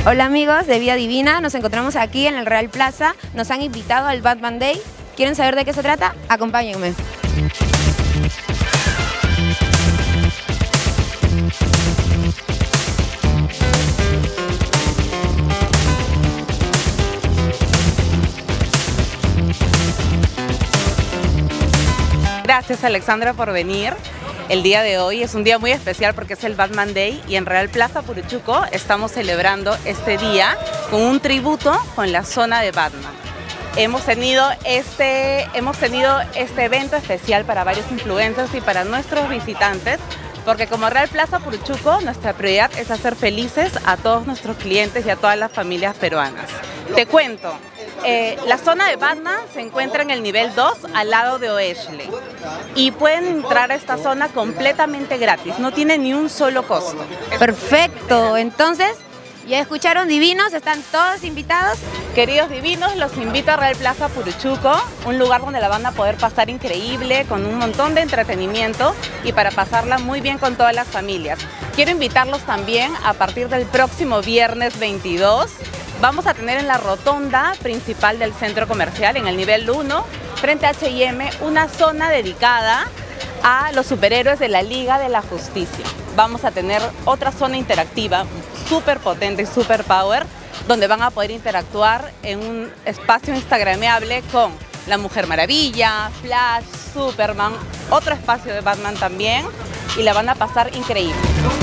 Hola amigos de Vida Divina, nos encontramos aquí en el Real Plaza, nos han invitado al Batman Day. ¿Quieren saber de qué se trata? Acompáñenme. Gracias Alexandra por venir. El día de hoy es un día muy especial porque es el Batman Day y en Real Plaza Puruchuco estamos celebrando este día con un tributo con la zona de Batman. Hemos tenido este evento especial para varios influencers y para nuestros visitantes, porque como Real Plaza Puruchuco nuestra prioridad es hacer felices a todos nuestros clientes y a todas las familias peruanas. Te cuento, la zona de Batman se encuentra en el nivel 2 al lado de Oeshle y pueden entrar a esta zona completamente gratis, no tiene ni un solo costo. Perfecto, entonces ya escucharon divinos, están todos invitados. Queridos divinos, los invito a Real Plaza Puruchuco, un lugar donde la van a poder pasar increíble, con un montón de entretenimiento y para pasarla muy bien con todas las familias. Quiero invitarlos también a partir del próximo viernes 22. Vamos a tener en la rotonda principal del centro comercial, en el nivel 1, frente a H&M, una zona dedicada a los superhéroes de la Liga de la Justicia. Vamos a tener otra zona interactiva súper potente y súper power, donde van a poder interactuar en un espacio instagrameable con la Mujer Maravilla, Flash, Superman, otro espacio de Batman también, y la van a pasar increíble.